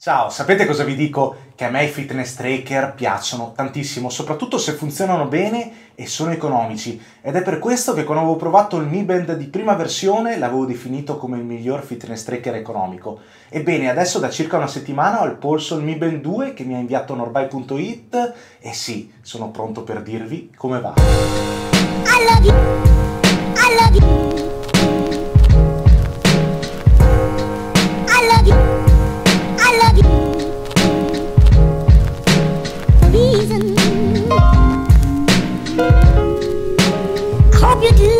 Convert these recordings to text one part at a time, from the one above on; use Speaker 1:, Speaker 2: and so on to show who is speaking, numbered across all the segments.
Speaker 1: Ciao, sapete cosa vi dico? Che a me i fitness tracker piacciono tantissimo, soprattutto se funzionano bene e sono economici. Ed è per questo che quando avevo provato il Mi Band di prima versione l'avevo definito come il miglior fitness tracker economico. Ebbene, adesso da circa una settimana ho al polso il Mi Band 2 che mi ha inviato Norbai.it e sì, sono pronto per dirvi come va.
Speaker 2: I love you. I love you. I love you. I love you. Reason. I hope you do.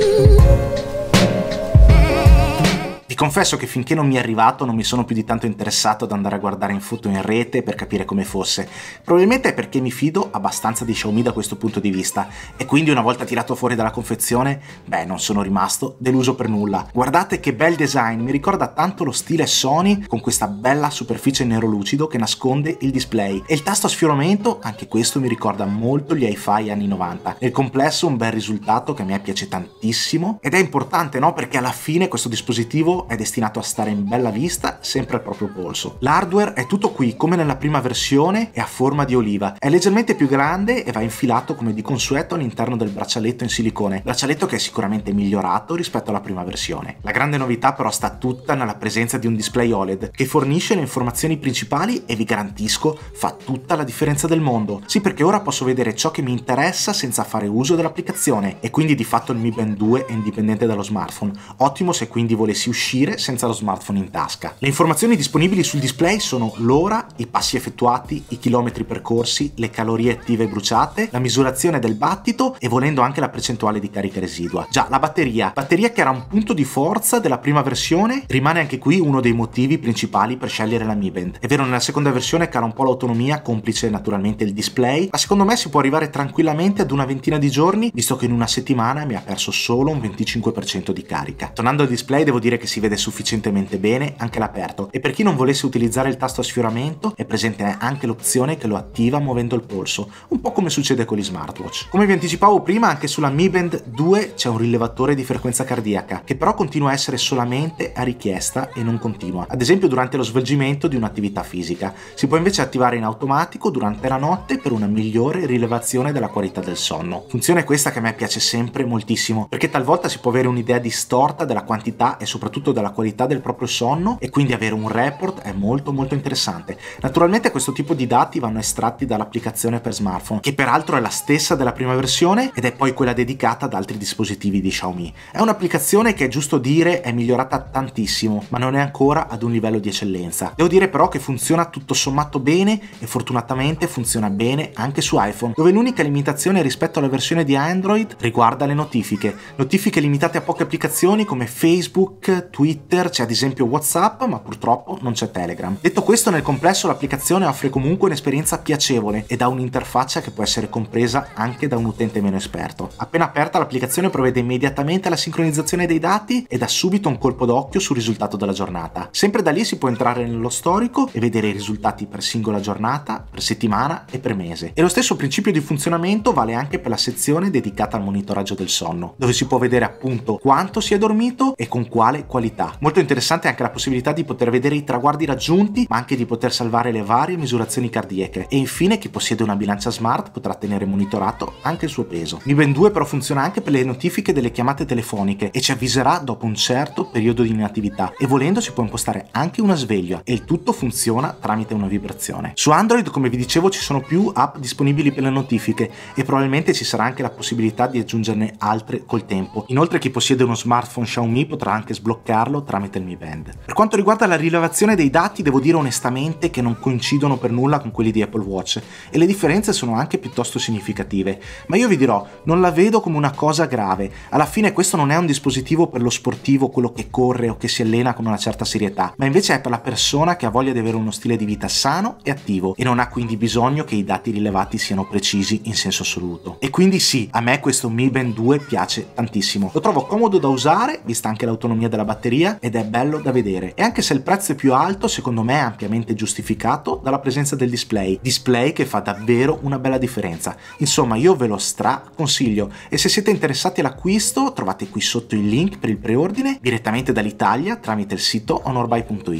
Speaker 1: Vi confesso che finché non mi è arrivato non mi sono più di tanto interessato ad andare a guardare in foto in rete per capire come fosse. Probabilmente è perché mi fido abbastanza di Xiaomi da questo punto di vista e quindi una volta tirato fuori dalla confezione, non sono rimasto deluso per nulla. Guardate che bel design, mi ricorda tanto lo stile Sony con questa bella superficie nero lucido che nasconde il display e il tasto a sfioramento, anche questo mi ricorda molto gli hi-fi anni 90. Nel complesso un bel risultato che a me piace tantissimo ed è importante, no? Perché alla fine questo dispositivo è destinato a stare in bella vista sempre al proprio polso. L'hardware è tutto qui come nella prima versione e a forma di oliva, è leggermente più grande e va infilato come di consueto all'interno del braccialetto in silicone, braccialetto che è sicuramente migliorato rispetto alla prima versione. La grande novità però sta tutta nella presenza di un display OLED che fornisce le informazioni principali e vi garantisco fa tutta la differenza del mondo. Sì, perché ora posso vedere ciò che mi interessa senza fare uso dell'applicazione e quindi di fatto il Mi Band 2 è indipendente dallo smartphone, ottimo se quindi volessi uscire senza lo smartphone in tasca. Le informazioni disponibili sul display sono l'ora, i passi effettuati, i chilometri percorsi, le calorie attive bruciate, la misurazione del battito e volendo anche la percentuale di carica residua. Già, la batteria che era un punto di forza della prima versione, rimane anche qui uno dei motivi principali per scegliere la Mi Band. È vero, nella seconda versione cala un po' l'autonomia, complice naturalmente il display, ma secondo me si può arrivare tranquillamente ad una ventina di giorni, visto che in una settimana mi ha perso solo un 25% di carica. Tornando al display, devo dire che si vede sufficientemente bene anche all'aperto e per chi non volesse utilizzare il tasto a sfioramento è presente anche l'opzione che lo attiva muovendo il polso, un po' come succede con gli smartwatch. Come vi anticipavo prima, anche sulla Mi Band 2 c'è un rilevatore di frequenza cardiaca che però continua a essere solamente a richiesta e non continua, ad esempio durante lo svolgimento di un'attività fisica. Si può invece attivare in automatico durante la notte per una migliore rilevazione della qualità del sonno. Funzione questa che a me piace sempre moltissimo perché talvolta si può avere un'idea distorta della quantità e soprattutto della qualità del proprio sonno e quindi avere un report è molto interessante. Naturalmente questo tipo di dati vanno estratti dall'applicazione per smartphone che peraltro è la stessa della prima versione ed è poi quella dedicata ad altri dispositivi di Xiaomi. È un'applicazione che è giusto dire è migliorata tantissimo ma non è ancora ad un livello di eccellenza. Devo dire però che funziona tutto sommato bene e fortunatamente funziona bene anche su iPhone, dove l'unica limitazione rispetto alla versione di Android riguarda le notifiche limitate a poche applicazioni come Facebook, Twitter, c'è ad esempio WhatsApp, ma purtroppo non c'è Telegram. Detto questo, nel complesso l'applicazione offre comunque un'esperienza piacevole ed ha un'interfaccia che può essere compresa anche da un utente meno esperto. Appena aperta l'applicazione provvede immediatamente alla sincronizzazione dei dati e dà subito un colpo d'occhio sul risultato della giornata. Sempre da lì si può entrare nello storico e vedere i risultati per singola giornata, per settimana e per mese. E lo stesso principio di funzionamento vale anche per la sezione dedicata al monitoraggio del sonno, dove si può vedere appunto quanto si è dormito e con quale qualità. Molto interessante anche la possibilità di poter vedere i traguardi raggiunti, ma anche di poter salvare le varie misurazioni cardiache. E infine chi possiede una bilancia smart potrà tenere monitorato anche il suo peso. Mi Band 2 però funziona anche per le notifiche delle chiamate telefoniche e ci avviserà dopo un certo periodo di inattività e volendo si può impostare anche una sveglia e il tutto funziona tramite una vibrazione. Su Android, come vi dicevo, ci sono più app disponibili per le notifiche e probabilmente ci sarà anche la possibilità di aggiungerne altre col tempo. Inoltre chi possiede uno smartphone Xiaomi potrà anche sbloccarlo tramite il Mi Band. Per quanto riguarda la rilevazione dei dati, devo dire onestamente che non coincidono per nulla con quelli di Apple Watch e le differenze sono anche piuttosto significative, ma io vi dirò, non la vedo come una cosa grave. Alla fine questo non è un dispositivo per lo sportivo, quello che corre o che si allena con una certa serietà, ma invece è per la persona che ha voglia di avere uno stile di vita sano e attivo e non ha quindi bisogno che i dati rilevati siano precisi in senso assoluto. E quindi sì, a me questo Mi Band 2 piace tantissimo. Lo trovo comodo da usare, vista anche l'autonomia della batteria, ed è bello da vedere. E anche se il prezzo è più alto, secondo me è ampiamente giustificato dalla presenza del display che fa davvero una bella differenza. Insomma, io ve lo consiglio e se siete interessati all'acquisto trovate qui sotto il link per il preordine direttamente dall'Italia tramite il sito onorbuy.it.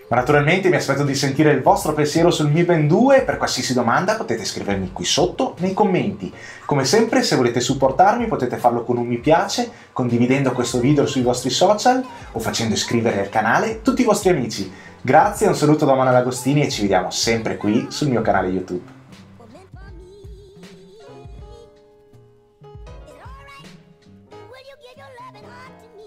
Speaker 1: Ma naturalmente mi aspetto di sentire il vostro pensiero sul Mi Band 2, per qualsiasi domanda potete scrivermi qui sotto nei commenti. Come sempre, se volete supportarmi potete farlo con un mi piace, condividendo questo video sui vostri social o facendo iscrivere al canale tutti i vostri amici. Grazie, un saluto da Manuel Agostini e ci vediamo sempre qui sul mio canale YouTube.
Speaker 2: Will you give your loving heart to me?